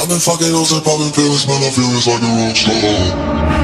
I've been fucking hoes and popping pills, man, I feel it's like a rock star.